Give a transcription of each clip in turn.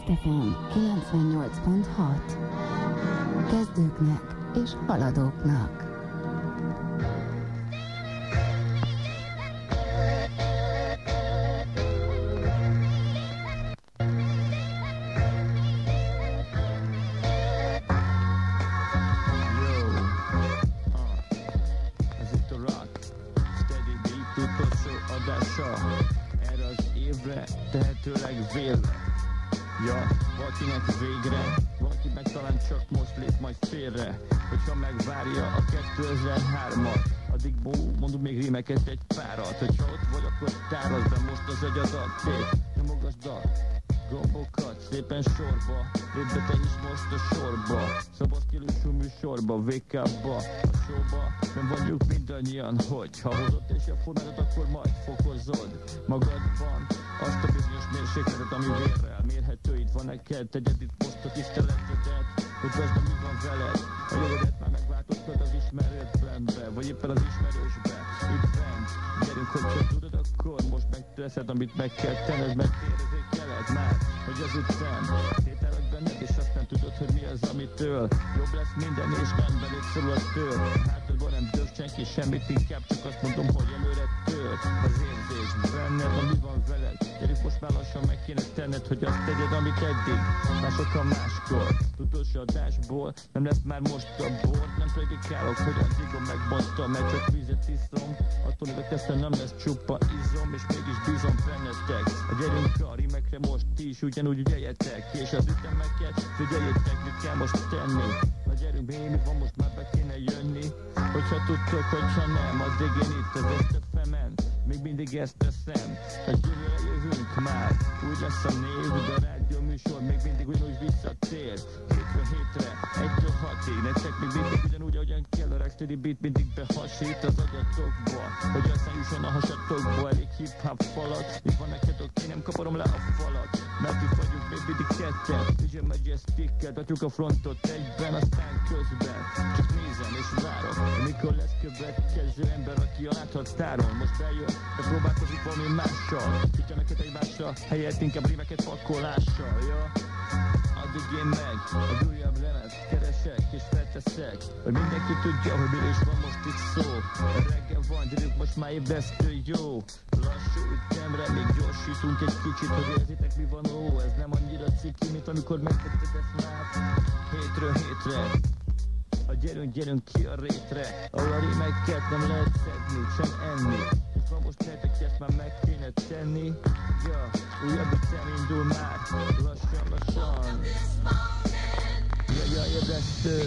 Pest FM 98.6. Kezdőknek és haladóknak. Tehetőleg vélve. Ja, valakinek végre, valaki meg talán csak most lép majd félre. Hogyha megvárja a 2003-at, addig mondunk még rímeket egy párat. Hogyha ott vagy, akkor tárazd be most az agyadat. Nyomogasd a gombokat szépen sorba, lépd be te is most a sorba. Szabad stílusú műsorba, wake up-ba, a showba. Nem vagyunk mindannyian, hogy ha hozod és a formádat, akkor majd fokozod magadban azt a bizonyos mérsékletet, ami vérrel mérhető. Itt van neked, tegyed itt most a tiszteletedet, hogy gazd, mi van veled. A jövődet már megváltoztad az ismerőtlenbe, vagy éppen az ismerősbe. Itt bent, gyerünk, hogyha tudod, akkor most megteszed, amit meg kell tenned, mert érzékeled már, hogy az után tételek benned, és aztán tudod, hogy mi az, amitől jobb lesz minden, és nem belép szorul a tör. Hátadban nem dög senki semmit, inkább csak azt mondom, hogy előre tör az érzés benned, ami van veled. Gyerünk, most már lassan meg kéne tenned, hogy azt tegyed, amit eddig másokkal máskor. Utolsó adásból nem lesz már most a bor. Nem predikálok, hogy az igom megbontom, mert csak vizet iszom. Attól még a teszem nem lesz csupa izom, és mégis bízom bennetek. Gyerünk a rímekre most ti is ugyanúgy ügyeljetek, és az ütemeket figyeljétek, mit kell most tenni. Na gyerünk, mi van, most már be kéne jönni. Hogyha tudtok, hogyha nem, addig én itt az Estefemen még mindig ezt teszem. A jövőre jövünk már, úgy lesz a név, de a rádió műsor még mindig ugyanúgy visszatér. Hétről hétre, 1-től 6-ig, nektek még mindig ugyanúgy, ahogyan kell a Rocksteady beat mindig behasít az adatokba, hogy aztán jusson a hasatokba, elég hip-hop falat. Itt van neked, oké, nem kaparom le a falat, mert itt vagyunk még mindig ketten. DJ Majestic-kel adjuk a frontot egyben, aztán közben csak nézem és várok, mikor lesz következő ember, aki a láthatáron most eljön, de próbálkozik valami mással. Tudja neked egymással, helyett inkább rímeket pakolással, ja? Addig én meg egy újabb lemez keresek és felteszek, hogy mindenki tudja, hogy miről is van most itt szó. Reggel van, gyerünk most már ébresztő, jó. Lassú ütemre még gyorsítunk egy kicsit, hogy érzitek mi van, ó. Ez nem annyira ciki, mint amikor megtetted ezt már. Hétről hétre gyerünk ki a rétre, ahol a rímeket nem lehet szedni, sem enni. És van most nektek, ezt már meg kéne tenni. Ja, újabb ütem indul már, lassan. Ja, ébresztő.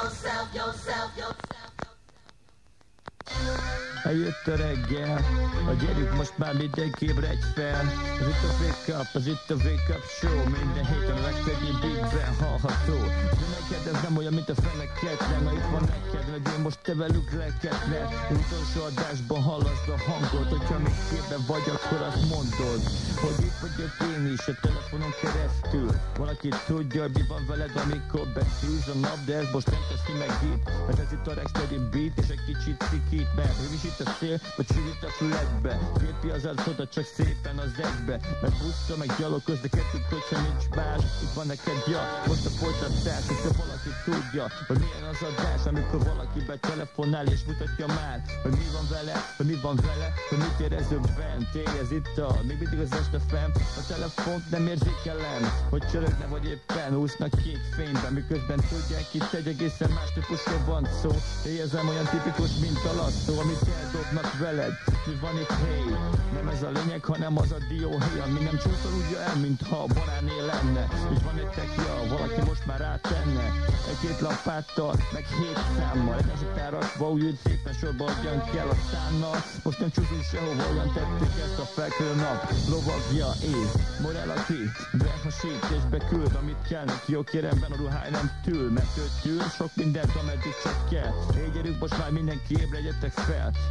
Eljött a reggel, a gyerünk most már mindenki ébredj fel. Ez itt a Wake Up, ez itt a Wake Up Show. Minden héten a Rocksteady beatben hallható. De neked ez nem olyan, mint a feneketlen, na itt van neked, meg én most te velük leketne. Utolsó adásban hallasd a hangot, hogyha még képben vagy, akkor azt mondod, hogy itt vagyok én is a telefonon keresztül. Valaki tudja, hogy mi van veled, amikor beszűz a nap, de ez most nem teszi meg itt. Mert ez itt a Rocksteady beat, és egy kicsit szikít, mert ő is itt a szél, vagy sűrít a füledbe. Képi az arcodat csak szépen az egybe, mert buszra meg gyalog közlekedünk, hogyha nincs más. Itt van neked, ja, most a folytatás, hogyha valaki tudja, hogy milyen az adás, amikor valaki betelefonál és mutatja már, hogy mi van vele, hogy mi van vele, hogy mit érező bent. Ez itt a, még mindig az Estefem, a telefont nem érzékelem, hogy csörögne vagy éppen úsznak két fényben, miközben tudják, itt egy egészen más típusról van szó. Érzem olyan tipikus, mint a lasszó, amit eldobnak veled. Mi van itt, hey? Nem ez a lényeg, hanem az a dióhéj, ami nem csúszorúdja el, mintha a banáné lenne. És van egy tekja, valaki most már rátenne egy-két lapáttal, meg 7 számmal. Egyenes után rakva, úgy szépen sorba adjan kell a szánnal. Most nem csúszunk sehova, olyan tették ezt a felkelő nap. Lovagja és morál, aki behasít és beküld, amit kell neki. Jó, kérem, ben a ruháj nem tűl, mert ő tűl sok mindent, ameddig csak kell. Hey, gyerünk, most már mindenki ébredjetek fel.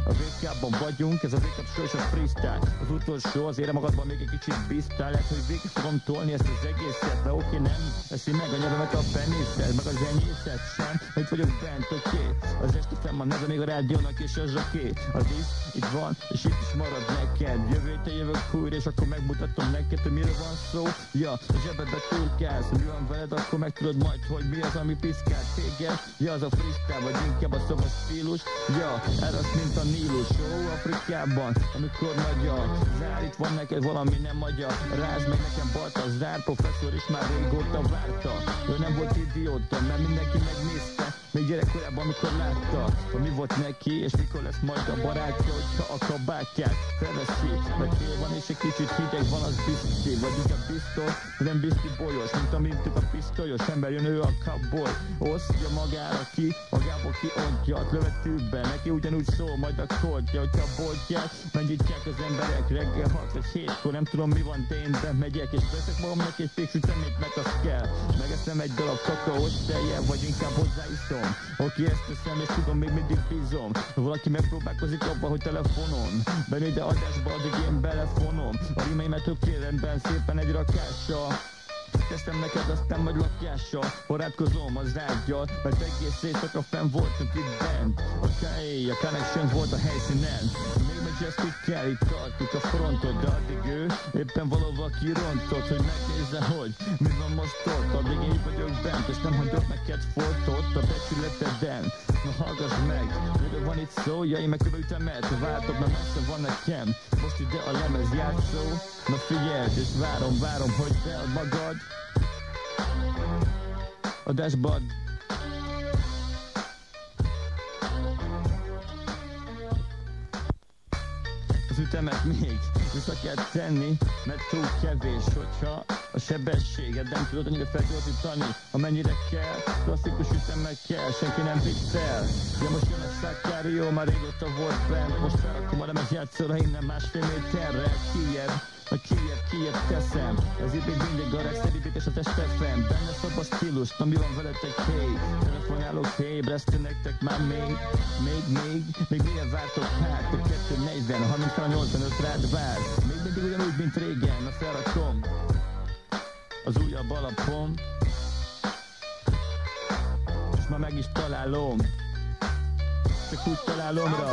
A VK-ban vagyunk, ez a VK show és a freestyle. Az utolsó, azért magadban még egy kicsit bíztál. Lehet, hogy végig fogom tolni ezt az egészet, de oké, nem eszi meg a nyelvemet a penészet, meg az enyészet sem, hogy vagyok bent, oké. Az este fenn van neve még a rádiónak és a zsaké. Az itt van, és itt is marad neked. Jövő héten jövök újra, és akkor megmutatom neked, hogy miről van szó. Ja, a zsebedbe turkálsz, hogy mi van veled, akkor megtudod majd, hogy mi az, ami piszkál téged. Ja, az a freestyle, vagy inkább a szobas stílus. Ja, erasz, mint a Nílus. Jó, Afrikában, amikor magyar. Zár, itt van neked valami nem magyar. Rázd meg nekem Balta, Zár professzor is már régóta várta. Ő nem volt idióta, mert mindenki megnézte. Még gyerekkorában, amikor látta, hogy mi volt neki, és mikor lesz majd a barátja, hogyha a kabátját felveszi. Mert fél van és egy kicsit hideg van, az bizti, vagy inkább biztos, nem bizti bolyos, mint a mintuk a pisztolyos ember, jön ő a cowboy, osztja magára ki, magából kiontja a lövetőben, neki ugyanúgy szól majd a kódja, hogyha a boltját megnyitják az emberek reggel 6 vagy 7-kor, nem tudom mi van, de én bemegyek, és veszek magamnak egy fix üteményt, mert az kell, megeszem egy darab kakaós tejjel, vagy inkább hozzáiszom. Oké, ezt teszem, és tudom, még mindig bízom. Valaki megpróbálkozik abban, hogy telefonon benő ide adásba, addig én belefonom. A rímeimet tökéletben szépen egy rakással teszem neked, aztán majd lakással barátkozom az ágyal, mert egész éjszaka fenn voltunk itt bent. Oké, a connection volt a helyszínen. Még Majestic kell, itt tartjuk a frontot, de addig ő éppen valahol kirontott, hogy megnézze, hogy mi van most ott. Addig én vagyok bent, és nem hagyok neked fortot a becsületeden. Na hallgass meg, miről van itt szó, ja, én megkövetőmet, váltok, mert messze van nekem. Most ide a lemez játszó, na figyeld, és várom, hogy bead magad a dashboard. Az ütemet még vissza kell tenni, mert túl kevés, hogyha a sebességed nem tudod annyira felgyorsítani, amennyire kell, klasszikus ütemek kell, senki nem viccel. Ja, most jön a Szakárió, már régóta volt bent, most felrakom a lemez játszóra innen másfél méterre, Kijebb teszem. Ez itt még mindig a regszerűbítés a testefem. Benne szab a stílus, na mi van veletek, hey? Telefonálok, hey, ébresztő nektek már még milyen vártok hát? A 240, 30-85 rád vár. Még mindig ugyanúgy, mint régen, na felrakom az újabb alapom, és már meg is találom, csak úgy találomra.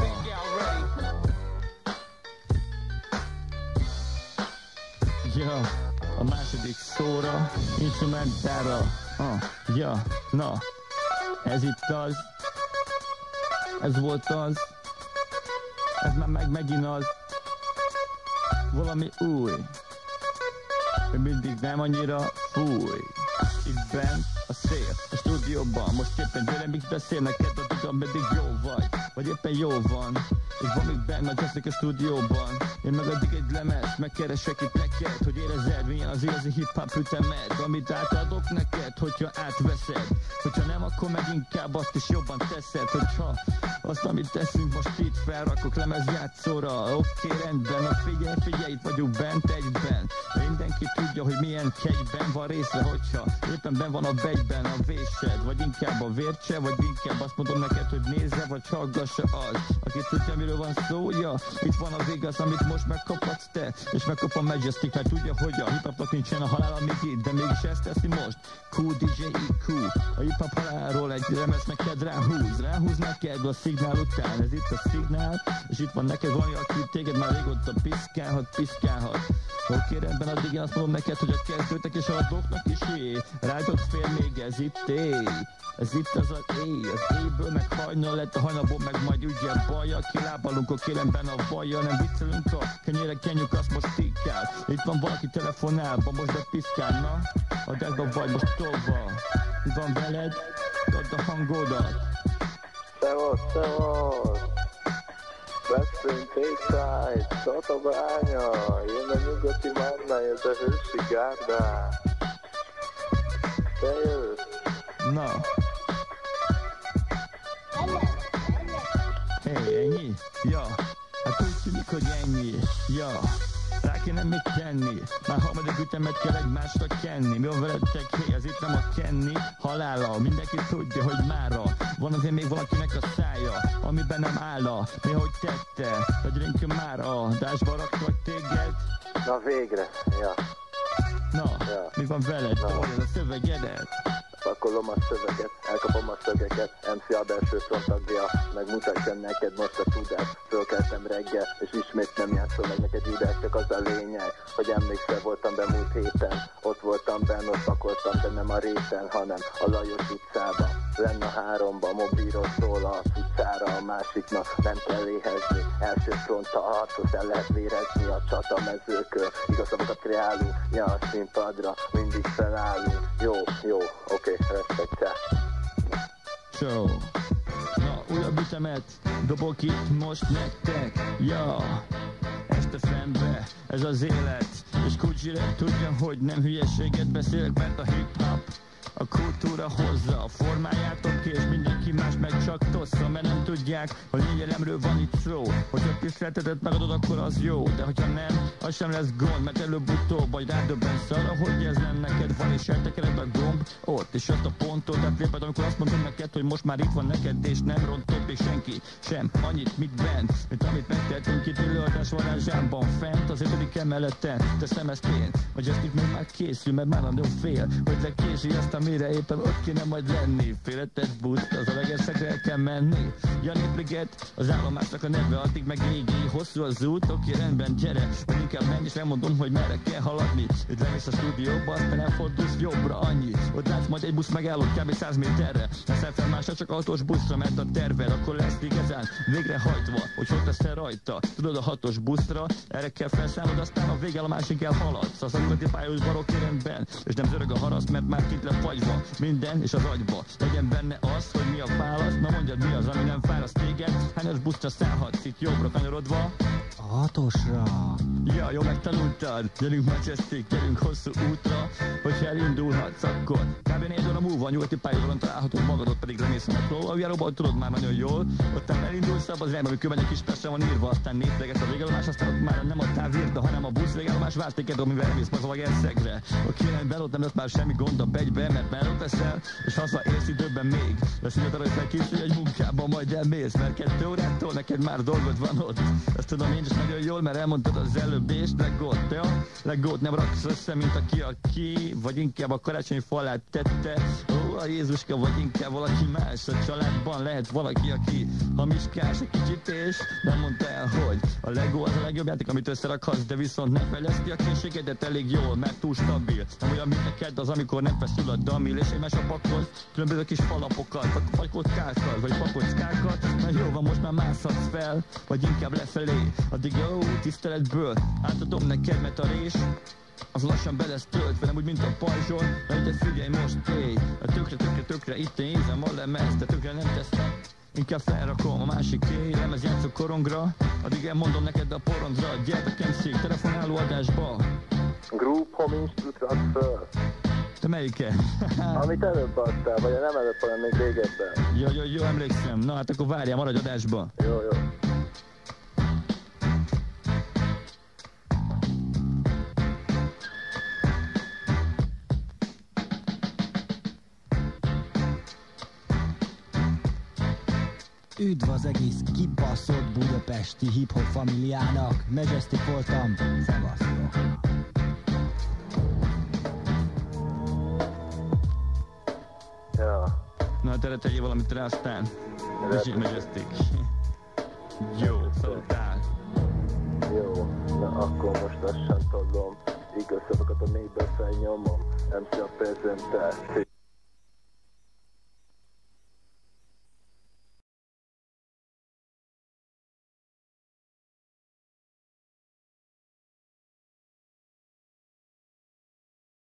Ja, a második szóra, instrumentára, ja, na, ez itt az, ez volt az, ez már megint az, valami új, hogy mindig nem annyira fúj, itt bent a szél, a stúdióban, most éppen gyere, mix beszél neked, addig ameddig jó vagy éppen jó van, és van még benne a jazzek a stúdióban, én meg addig egy lemez, megkeresek itt neked, hogy érezed, milyen az igazi hip-hop ütemed, amit átadok neked, hogyha átveszed, hogyha nem, akkor meg inkább azt is jobban teszed, hogyha azt, amit teszünk, most itt felrakok lemez játszóra, oké, rendben, na figyelj, itt vagyunk bent egyben, mindenki tudja, hogy milyen kegyben van részre, hogyha éppen ben van a vegyben a vésed, vagy inkább a vércse, vagy inkább azt mondom neked, hogy nézze, vagy hallgassa az, aki tudja, miről van szó, ja, itt van az igaz, amit most megkaphatsz te, és megkap a Majestic, mert tudja, hogy a hip-hopnak nincsen a halál, amíg itt, de mégis ezt teszi most, DJ IQ, a hip-hop halálról egy lemez neked ráhúz neked a szignál után, ez itt a szignál, és itt van neked valami, aki téged már régóta piszkálhat. Oké, rendben, addig én azt mondom neked, hogy a kezdőtek és aladóknak is rájtok fél még ez itt ez itt az éjből meg hajnal lett, a hajnalból meg majd ugye bajja, kilábalunk a kélemben a vajja, nem viccelünk a kenyére kenyük, azt most tikkál, itt van valaki telefonálva, most bepiszkálna, a dashba vagy most tolva, itt van veled, add a hangodat. Szevasz! Veszprém, Pécsvágy, Tatabánya, jön a nyugati manna, ez a hősi gárda. Te jössz? Na. Ennyi? Ja. Hát úgy tűnik, hogy ennyi. Ja. kéne még tenni? Már harmadik ütemet kell egymásra kenni. Mi van veletek? Hé, ez itt nem a kenni halála. Mindenki tudja, hogy mára van azért még valakinek a szája, amiben nem áll. Mi hogy tette? Vagy rinke már a dásba raktak téged? Na végre, ja. Na, ja. Mi van veled? Tolja a szövegedet? Pakolom a szöveget, elkapom a szöveget, MC a belső front tagja, megmutatja neked most a tudást. Fölkeltem reggel, és ismét nem játszol meg neked Judás, csak az a lényeg, hogy emlékszel, voltam be múlt héten, ott voltam benn, ott pakoltam, de nem a réten, hanem a Lajos utcába. Lenne a 3-ba, mobilról szól az utcára, a másiknak nem kell éhezni. Első front a harcot el lehet vérezni a csatamezőkön, igazabokat kreálunk, ja a színpadra, mindig felállunk. Jó, oké, respektál. So, na, újabb ütemet dobok itt most nektek, ja. Este fenbe, ez az élet, és Kucsi tudja, hogy nem hülyeséget beszélek, mert a hip-hop a kultúra hozza a formájátok, és mindenki más meg csak tossza, mert nem tudják, hogy négyelemről van itt szó. Hogyha tiszteletedet megadod, akkor az jó, de hogyha nem, az sem lesz gond, mert előbb-utóbb vagy rádöbbensz arra, hogy ez nem neked van, és eltekered a gomb ott, és azt a pontot átléped, amikor azt mondom neked, hogy most már itt van neked, és nem rontott még senki sem annyit, mit bent, mint amit megtettünk itt előadás varázsában fent, az 5. emeleten, teszem ezt én, vagy ezt itt még már készül, mert már nagyon fél, hogy lekési azt, amire éppen ott kéne majd lenni. Félretett buszt, az a legeszekre el kell menni. Janépliget, az állomásnak a neve, addig meg égi. Hosszú az út, oké, rendben, gyere. Vagy inkább menj, és elmondom, hogy merre kell haladni. Itt lemész a stúdióba, aztán elfordulsz jobbra, annyi. Ott látsz majd egy busz megállott kb. 100 méterre. Leszel fel másra, csak autós buszra, mert a terved akkor lesz igazán végrehajtva, hogy ott leszel rajta. Tudod, a 6-os buszra, erre kell felszállnod, aztán a végállomásig elhaladsz. Az alulati pályahúz barokk rendben, és nem zörög a haraszt, mert már kint le fagyva. Minden és az agyba. Legyen benne az, hogy mi a válasz. Na mondjad, mi az, ami nem fáraszt téged. Hányos buszra szállhatsz itt jobbra kanyarodva? A 6-osra. Ja, jó, megtanultad. Gyerünk Majestic, gyerünk hosszú útra. Hogyha elindulhatsz, akkor kb. 4 óra múlva a nyugati pályadon található, magadot pedig remész a metró. Aluljáróban tudod már nagyon jól. Ottan elindulsz abba az irányba, ami kövegyek is Pestre van írva. Aztán nézlegetsz a végállomás, aztán ott már nem a távirda, hanem a busz végállomás vár téged, amivel remész mazag Erszegre. Oké, rendben, ott nem lesz már semmi gond a begybe, mert mellett leszel, és hazaérsz időben még. Lesz időt arra, hogy felkészülj egy munkában, majd elmész, mert 2 órától neked már dolgod van ott. Ezt tudom én is nagyon jól, mert elmondtad az előbb, és legót, jó? Legót nem raksz össze, mint aki, vagy inkább a karácsonyi fa alá tette. Ó, a Jézuska, vagy inkább valaki más. A családban lehet valaki, aki hamiskás egy kicsit, és nem mondta el, hogy a Lego az a legjobb játék, amit összerakhatsz, de viszont nem fejleszti a készségedet elég jól, mert túl stabil. Nem olyan, mint neked az, amikor nem feszül a damil, és egymásra pakolsz különböző kis falapokat, vagy kockákat, vagy pakockákat. Na jó van, most már mászhatsz fel, vagy inkább lefelé. Addig jó, tiszteletből átadom neked, mert a rés az lassan be lesz töltve, nem úgy, mint a pajzson. Na ide figyelj most, téj, a tökre itt én nézem a lemez, de tökre nem teszem. Inkább felrakom a másik lemez játszó korongra, addig elmondom neked a porondra. Gyertek MC, telefonáló adásba. Group Home Institute föl. Te melyiket? Amit előbb adtál, vagy nem előbb, hanem még régebben. Jó, emlékszem. Na hát akkor várjál, maradj adásba. Jó. Üdv az egész kibaszott budapesti hip-hop familiának. Majestic voltam, szevasztok. Ja. Na hát erre tegyél valamit rá, aztán Majestic. Jó, szóltál. Jó, na akkor most lassan tudom. Igaz szavakat a mélyből felnyomom. MC a prezentál.